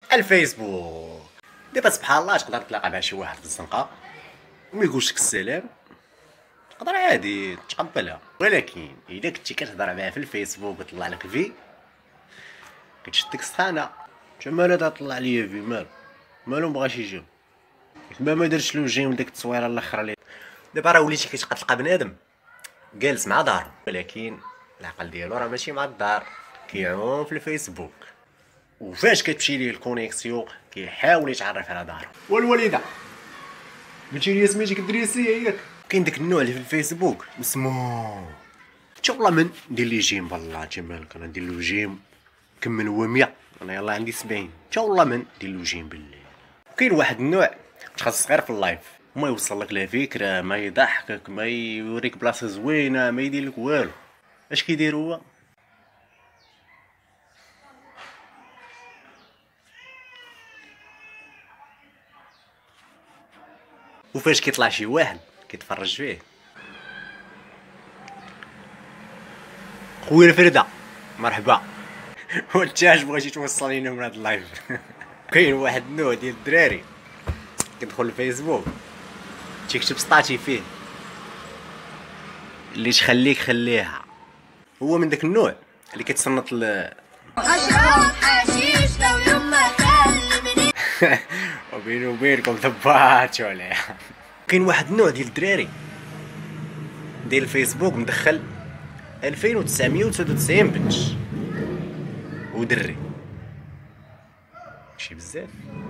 الفيسبوك. دابا سبحان الله تقدر تلاقى مع شي واحد في الزنقه وما يقولش لك السلام، تقدر عادي تقبلها، ولكن الا كنتي كتهضر معاه في الفيسبوك وطلع لك في كتشدك السخانه. مالو طلع ليا في مالو مبغاش يجي، ما دارش له جيم ديك التصويره الاخر اللي دابا راه وليتي كتلقى بنادم جالس مع دار، ولكن العقل ديالو راه ماشي مع الدار، كيعوم في الفيسبوك، وفاش كتمشي ليه الكونيكسيون كيحاول يتعرف على دارو. والوالده قلتي لي سميتك الدريسي ياك؟ كاين داك النوع اللي في الفيسبوك اسمو حتى والله من ندير لي جيم، والله تيمالك انا ندير له جيم كمل هو 100، انا يلاه عندي 70 حتى والله من ندير له جيم بالليل. كاين واحد النوع تخصص غير في اللايف، ما يوصل لك لا فكره، ما يضحكك، ما يوريك بلاصه زوينه، ما يدير لك والو. اش كيدير هو؟ وفاش كيطلع شي واحد كيتفرج فيه، خويا الفرده مرحبا وانت اش بغيتي توصل لينا من هذا اللايف؟ كاين واحد النوع ديال الدراري كيدخل الفيسبوك تيكتب ستاتي فيه اللي تخليك خليها، هو من داك النوع اللي كيتصنت اشرب حشيش لو يوم ما كلمني وبيني وبينكم ثبات ولا. كاين واحد النوع ديال الدراري ديال الفيسبوك مدخل 2999 بنت ودري، شي بزاف.